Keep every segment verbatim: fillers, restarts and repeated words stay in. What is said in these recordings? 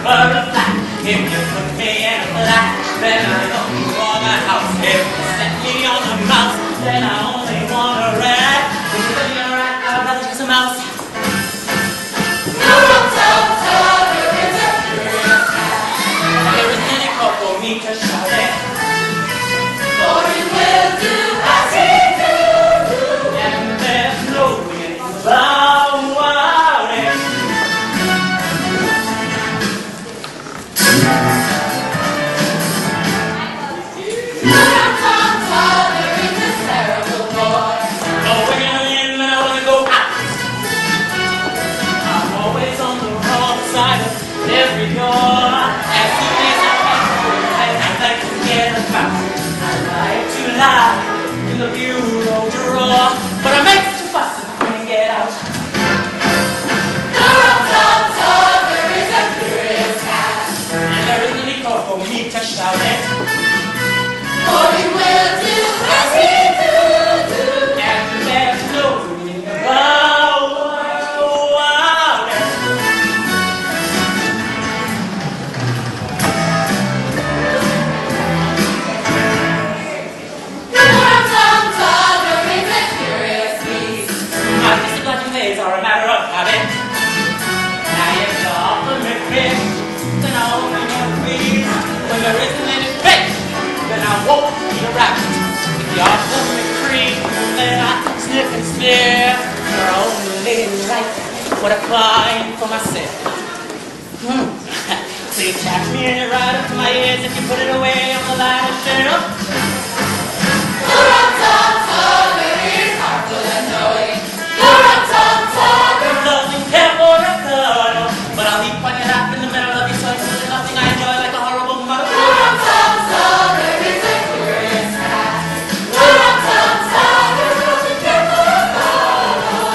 butterfly. If you put me in a flat, then I only want a house. If you set me on a mouse, then I only want a rat. If you put me on a rat, I'd rather choose a mouse. No, no, Tugger, Tugger is a curious cat. There isn't any call for me to shout it. For he will do as he do, do. And there's no way about it. No, no, Tugger is a terrible boy. No way in and I wanna go out. I'm always on the wrong side of every door. As soon as I get I like to get about. I like to lie in the bureau drawer, but I make such a fuss and couldn't get out. No, no, Tugger is a curious cat. And there isn't any call for me to shout it. For he will do as he do, do. And there's no way about it. No, no, Tugger is a curious beast. My disciplinary ways are a matter of habit. Now if you offer me fish, then I only want grease. When there isn't any fish, then I won't eat a rabbit. If you offer me cream, then I sniff and sniff. You're only right what I find for myself. Hmm. So you tap me in it right up to my ears if you put it away on the ladder shelf. No, no, Tugger is artful and knowing. No, no, Tugger. Doesn't care for a cuddle, but I'll leap on your lap in the middle of your choice. There's nothing I enjoy like a horrible mother. No, no, Tugger is a curious cat. No, no, Tugger doesn't care for a cuddle.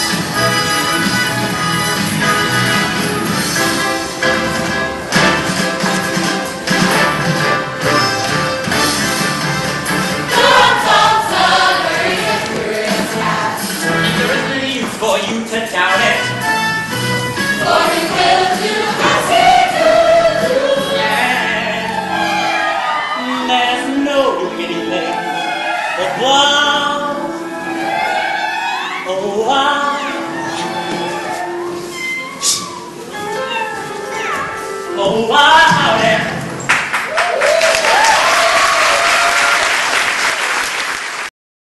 No, no, Tugger is a curious cat. And there isn't any use for you to doubt it. For he will do as he do, do. And there's no doing anything but wow, oh wow, oh wow.